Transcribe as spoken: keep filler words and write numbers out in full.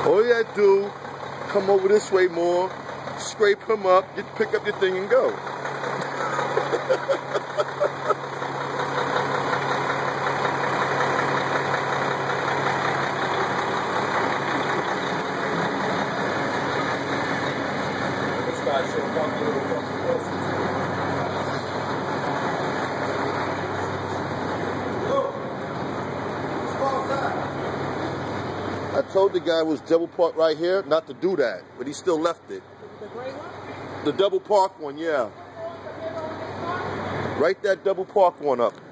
All you gotta do, come over this way more, scrape him up, get pick up your thing and go. I told the guy it was double park right here not to do that, but he still left it. The gray one? The double park one, yeah. Write that double park one up.